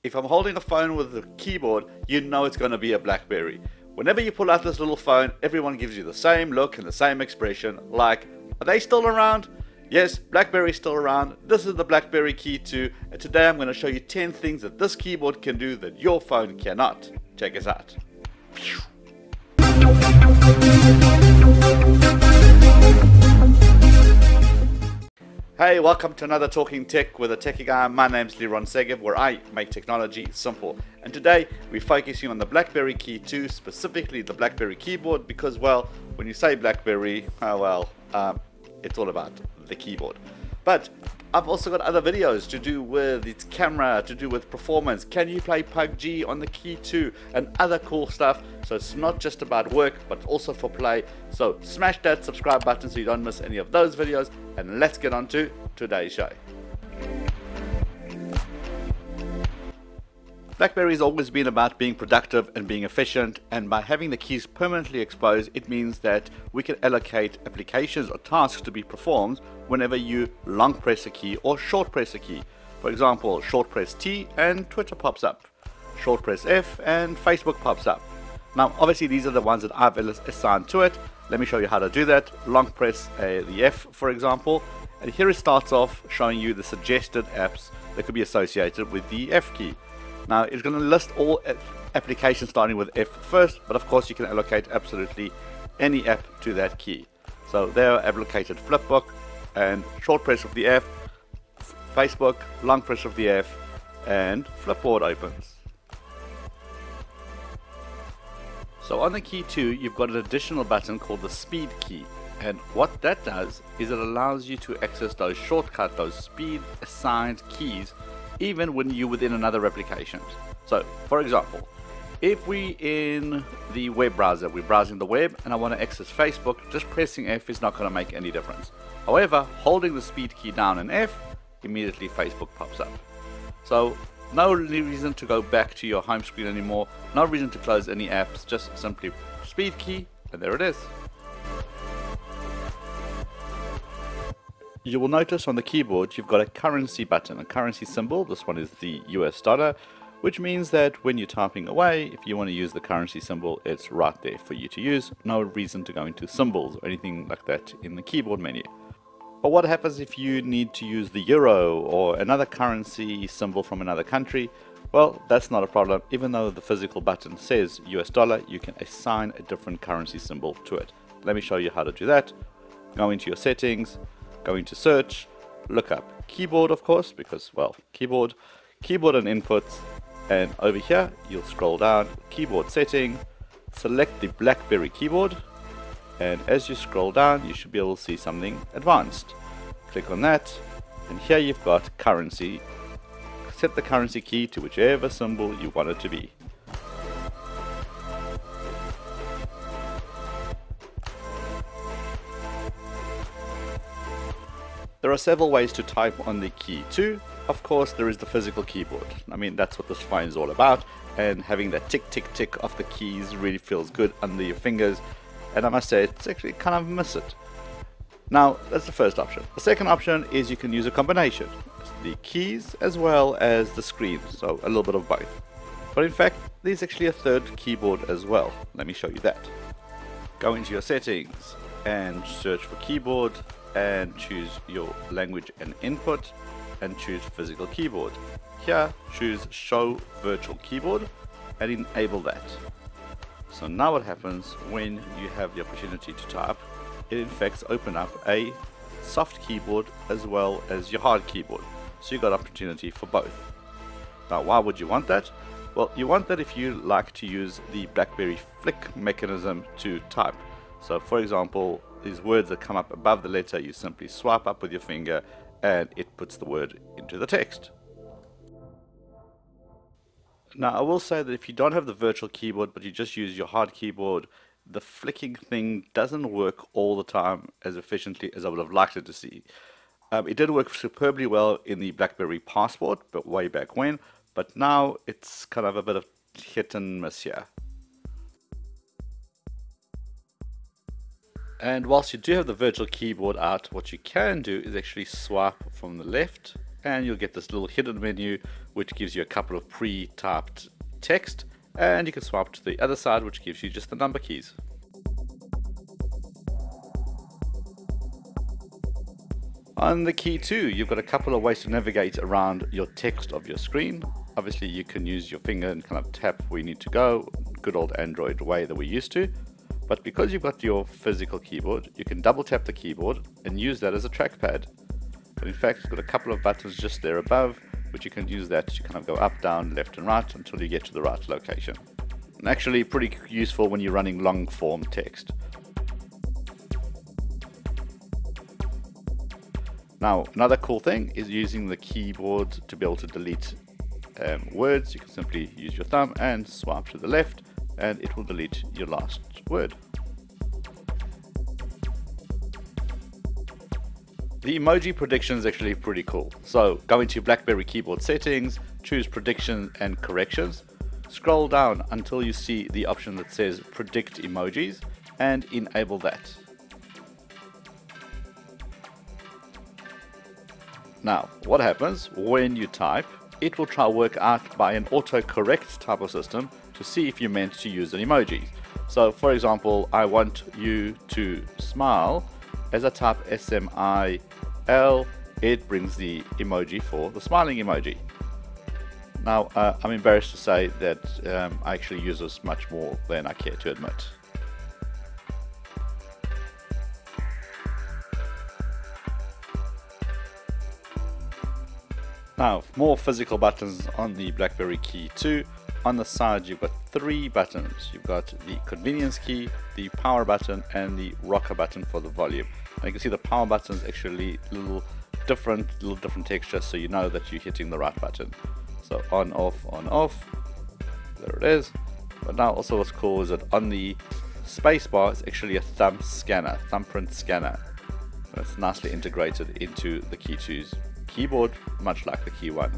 If I'm holding a phone with a keyboard, you know it's going to be a BlackBerry. Whenever you pull out this little phone, everyone gives you the same look and the same expression, like, are they still around? Yes, BlackBerry's still around. This is the BlackBerry KEY2, and today I'm going to show you 10 things that this keyboard can do that your phone cannot. Check us out. Hey, welcome to another Talking Tech with a Techie Guy. My name's Liron Segev, where I make technology simple. And today we're focusing on the BlackBerry KEY2, specifically the BlackBerry keyboard, because, well, when you say BlackBerry, it's all about the keyboard. But I've also got other videos to do with its camera, to do with performance. Can you play PUBG on the KEY2 and other cool stuff? So it's not just about work, but also for play. So smash that subscribe button so you don't miss any of those videos. And let's get on to today's show. BlackBerry's always been about being productive and being efficient, and by having the keys permanently exposed, it means that we can allocate applications or tasks to be performed whenever you long press a key or short press a key. For example, short press T and Twitter pops up, short press F and Facebook pops up. Now obviously these are the ones that I've assigned to it. Let me show you how to do that. Long press the F, for example, and here it starts off showing you the suggested apps that could be associated with the F key. Now it's going to list all applications starting with F first, but of course you can allocate absolutely any app to that key. So there I've allocated Flipbook, and short press of the F, Facebook, long press of the F, and Flipboard opens. So on the KEY2 you've got an additional button called the speed key, and what that does is it allows you to access those shortcuts, those speed assigned keys, even when you're within another application. So for example, if we in the web browser, we're browsing the web and I want to access Facebook, just pressing F is not going to make any difference. However, holding the speed key down in F, immediately Facebook pops up. So no reason to go back to your home screen anymore, no reason to close any apps, just simply speed key and there it is. You will notice on the keyboard you've got a currency button, a currency symbol. This one is the US dollar, which means that when you're typing away, if you want to use the currency symbol, it's right there for you to use. No reason to go into symbols or anything like that in the keyboard menu. But what happens if you need to use the euro or another currency symbol from another country? Well, that's not a problem. Even though the physical button says US dollar, you can assign a different currency symbol to it. Let me show you how to do that. Go into your settings, go into search, look up keyboard, of course, because, well, keyboard and inputs, and over here you'll scroll down, keyboard setting, select the BlackBerry keyboard, and as you scroll down you should be able to see something advanced. Click on that, and here you've got currency. Set the currency key to whichever symbol you want it to be. There are several ways to type on the KEY2. Of course, there is the physical keyboard. I mean, that's what this phone is all about, and having that tick tick tick of the keys really feels good under your fingers, and I must say it's actually kind of miss it. Now that's the first option. The second option is you can use a combination, the keys as well as the screen, so a little bit of both. But in fact there's actually a third keyboard as well. Let me show you that. Go into your settings and search for keyboard, and choose your language and input, and choose physical keyboard. Here choose show virtual keyboard and enable that. So now what happens when you have the opportunity to type, it in fact opens up a soft keyboard as well as your hard keyboard, so you got opportunity for both. Now why would you want that? Well, you want that if you like to use the BlackBerry flick mechanism to type. So for example, these words that come up above the letter, you simply swipe up with your finger and it puts the word into the text. Now I will say that if you don't have the virtual keyboard but you just use your hard keyboard, the flicking thing doesn't work all the time as efficiently as I would have liked it to see. It did work superbly well in the BlackBerry Passport, but way back when, but now it's kind of a bit of hit and miss here. And whilst you do have the virtual keyboard out, what you can do is actually swipe from the left and you'll get this little hidden menu which gives you a couple of pre-typed text, and you can swipe to the other side which gives you just the number keys. On the key 2, you've got a couple of ways to navigate around your text of your screen. Obviously you can use your finger and kind of tap where you need to go, good old Android way that we're used to. But because you've got your physical keyboard, you can double tap the keyboard and use that as a trackpad. And in fact, it's got a couple of buttons just there above, which you can use that to kind of go up, down, left and right until you get to the right location. And actually pretty useful when you're running long form text. Now, another cool thing is using the keyboard to be able to delete words. You can simply use your thumb and swipe to the left and it will delete your last word. The emoji prediction is actually pretty cool. So go into BlackBerry keyboard settings, choose prediction and corrections, scroll down until you see the option that says predict emojis and enable that. Now, what happens when you type, it will try to work out by an autocorrect type of system to see if you meant to use an emoji. So for example, I want you to smile. As I type SMIL, it brings the emoji for the smiling emoji. Now, I'm embarrassed to say that I actually use this much more than I care to admit. Now, more physical buttons on the BlackBerry KEY2. On the side, you've got 3 buttons. You've got the convenience key, the power button, and the rocker button for the volume. And you can see the power button is actually a little different texture, so you know that you're hitting the right button. So on, off, there it is. But now also what's cool is that on the spacebar is actually a thumbprint scanner. And it's nicely integrated into the KEY2's keyboard, much like the Key 1.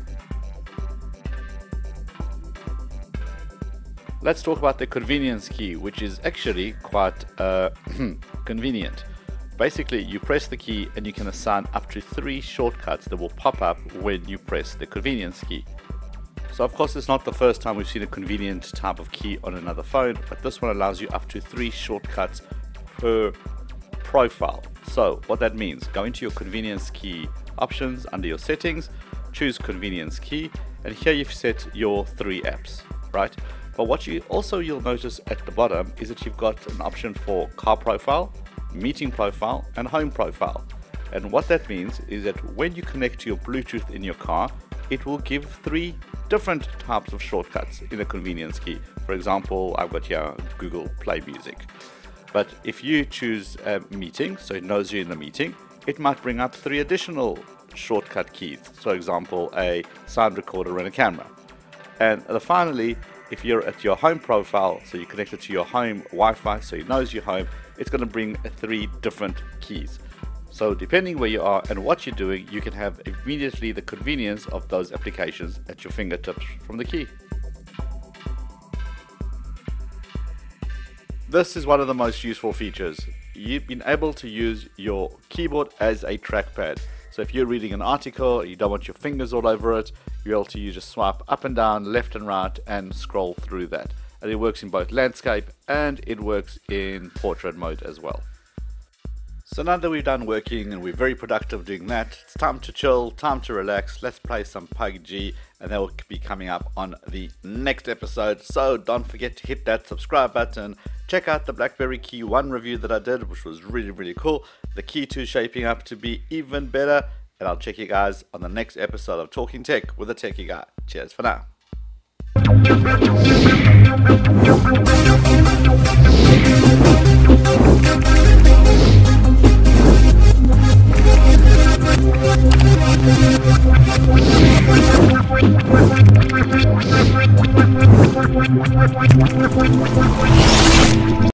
Let's talk about the convenience key, which is actually quite convenient. Basically, you press the key and you can assign up to 3 shortcuts that will pop up when you press the convenience key. So of course it's not the first time we've seen a convenient type of key on another phone, but this one allows you up to 3 shortcuts per profile. So what that means, go into your convenience key options under your settings, choose convenience key, and here you've set your 3 apps, right? But what you'll notice at the bottom is that you've got an option for car profile, meeting profile, and home profile. And what that means is that when you connect to your Bluetooth in your car, it will give 3 different types of shortcuts in the convenience key. For example, I've got here Google Play Music. But if you choose a meeting, so it knows you're in the meeting, it might bring up 3 additional shortcut keys. So for example, a sound recorder and a camera. And finally, if you're at your home profile, so you connect it to your home Wi-Fi, so it knows you're home, it's going to bring 3 different keys. So depending where you are and what you're doing, you can have immediately the convenience of those applications at your fingertips from the key. This is one of the most useful features. You've been able to use your keyboard as a trackpad. So if you're reading an article, you don't want your fingers all over it, you're able to just swipe up and down, left and right, and scroll through that. And it works in both landscape and it works in portrait mode as well. So now that we've done working and we're very productive doing that, it's time to chill, time to relax. Let's play some PUBG, and that will be coming up on the next episode. So don't forget to hit that subscribe button. Check out the BlackBerry Key 1 review that I did, which was really cool. The Key 2 shaping up to be even better. And I'll check you guys on the next episode of Talking Tech with a Techie Guy. Cheers for now. We'll be right back.